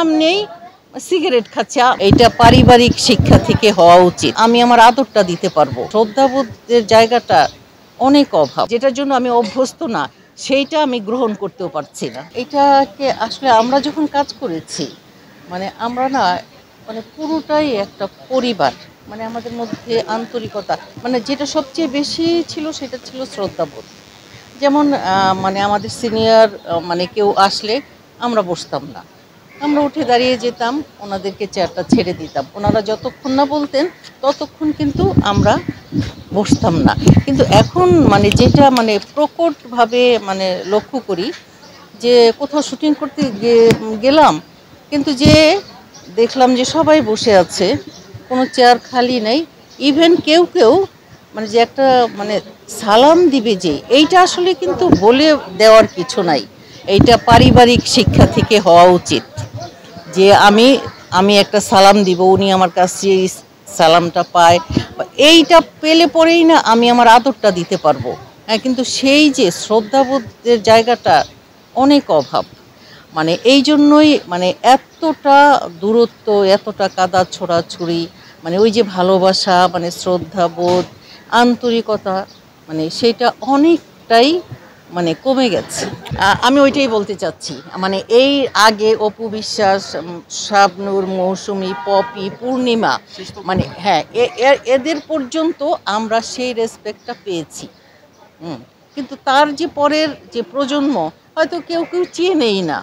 সামনেই সিগারেট খাচ্ছে। এটা পারিবারিক শিক্ষা থেকে হওয়া উচিত। আমি আমার আদরটা দিতে পারবো। শ্রদ্ধাবোধের জায়গাটা অনেক অভাব, যেটার জন্য আমি অভ্যস্ত না, সেইটা আমি গ্রহণ করতেও পারছি না। এটাকে আসলে আমরা যখন কাজ করেছি, আমরা না পুরোটাই একটা পরিবার। আমাদের মধ্যে আন্তরিকতা, যেটা সবচেয়ে বেশি ছিল সেটা ছিল শ্রদ্ধাবোধ। যেমন আমাদের সিনিয়র কেউ আসলে আমরা বসতাম না, আমরা উঠে দাঁড়িয়ে যেতাম, ওনাদেরকে চেয়ারটা ছেড়ে দিতাম। ওনারা যতক্ষণ না বলতেন ততক্ষণ কিন্তু আমরা বসতাম না। কিন্তু এখন যেটা প্রকটভাবে লক্ষ্য করি, যে কোথাও শুটিং করতে গেলাম, কিন্তু যে দেখলাম যে সবাই বসে আছে, কোনো চেয়ার খালি নেই। ইভেন কেউ কেউ যে একটা সালাম দিবে, যে এইটা আসলে কিন্তু বলে দেওয়ার কিছু নাই। এইটা পারিবারিক শিক্ষা থেকে হওয়া উচিত, যে আমি একটা সালাম দিব, উনি আমার কাছে সালামটা পায়, এইটা পেলে পরেই না আমি আমার আদরটা দিতে পারবো। হ্যাঁ, কিন্তু সেই যে শ্রদ্ধাবোধের জায়গাটা অনেক অভাব। এই জন্যই এতটা দূরত্ব, এতটা কাদা ছোড়াছুড়ি, ওই যে ভালোবাসা, শ্রদ্ধাবোধ, আন্তরিকতা, সেটা অনেকটাই কমে গেছে। আমি ওইটাই বলতে চাচ্ছি। এই আগে অপু বিশ্বাস, শাবনূর, মৌসুমী, পপি, পূর্ণিমা, হ্যাঁ, এদের পর্যন্ত আমরা সেই রেসপেক্টটা পেয়েছি। কিন্তু তার যে পরের যে প্রজন্ম, হয়তো কেউ কেউ চেনেই না।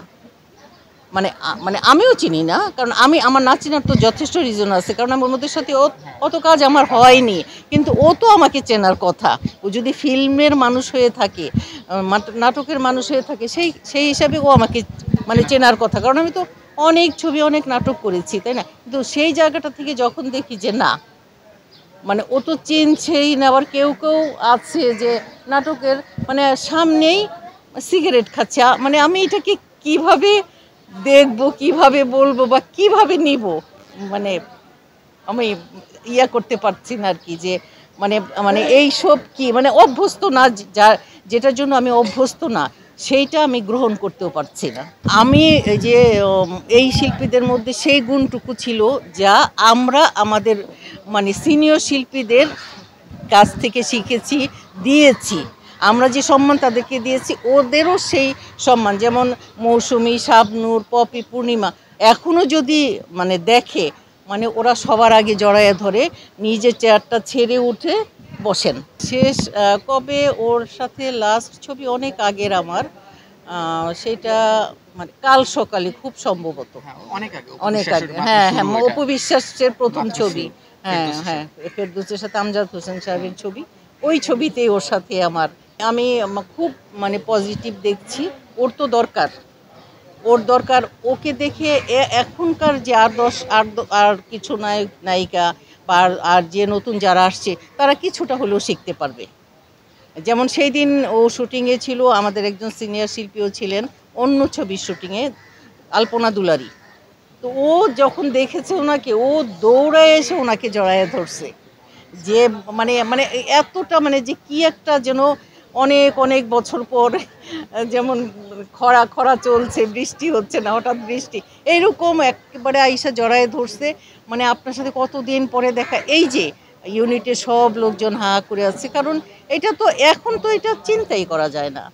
আমিও চিনি না, কারণ আমার না চেনার তো যথেষ্ট রিজন আছে, কারণ আমার ওদের সাথে অত কাজ আমার হয়নি। কিন্তু ও তো আমাকে চেনার কথা। ও যদি ফিল্মের মানুষ হয়ে থাকে, নাটকের মানুষ হয়ে থাকে, সেই হিসাবে ও আমাকে চেনার কথা, কারণ আমি তো অনেক ছবি, অনেক নাটক করেছি, তাই না? কিন্তু সেই জায়গাটা থেকে যখন দেখি যে না, ও তো চিনছেই না। আবার কেউ কেউ আছে যে নাটকের সামনেই সিগারেট খাচ্ছে। আমি এটাকে কিভাবে দেখবো, কিভাবে বলবো, বা কিভাবে নিব, আমি করতে পারছি না আর কি, যে এইসব কি অভ্যস্ত না, যেটার জন্য আমি অভ্যস্ত না, সেইটা আমি গ্রহণ করতেও পারছি না। আমি যে এই শিল্পীদের মধ্যে সেই গুণটুকু ছিল, যা আমরা আমাদের সিনিয়র শিল্পীদের কাছ থেকে শিখেছি, দিয়েছি। আমরা যে সম্মান তাদেরকে দিয়েছি, ওদেরও সেই সম্মান। যেমন মৌসুমী, শাবনূর, পপি, পূর্ণিমা এখনও যদি দেখে, ওরা সবার আগে জড়ায়ে ধরে, নিজের চেয়ারটা ছেড়ে উঠে বসেন। শেষ কবে ওর সাথে লাস্ট ছবি, অনেক আগের আমার, সেটা কাল সকালে খুব সম্ভবত, অনেক আগে। হ্যাঁ হ্যাঁ, অপু বিশ্বাসের প্রথম ছবি। হ্যাঁ, ফেরদৌসের সাথে আমজাদ হোসেন সাহেবের ছবি। ওই ছবিতেই ওর সাথে আমি খুব পজিটিভ দেখছি। ওর তো দরকার, ওকে দেখে এখনকার যে আর কিছু নায়ক নায়িকা বা আর যে নতুন যারা আসছে, তারা কিছুটা হলেও শিখতে পারবে। যেমন সেই দিন ও শুটিংয়ে ছিল, আমাদের একজন সিনিয়র শিল্পীও ছিলেন অন্য ছবির শুটিংয়ে, আলপনা দুলারি। তো ও যখন দেখেছে ওনাকে, ও দৌড়ায় এসে ওনাকে জড়ায় ধরছে, যে এতটা যে কি একটা যেন অনেক অনেক বছর পর, যেমন খরা চলছে, বৃষ্টি হচ্ছে না, হঠাৎ বৃষ্টি, এইরকম একেবারে আইসা জড়ায় ধরছে। আপনার সাথে কতদিন পরে দেখা, এই যে ইউনিটে সব লোকজন হাঁ করে আছে, কারণ এটা তো এখন তো এটা চিন্তাই করা যায় না।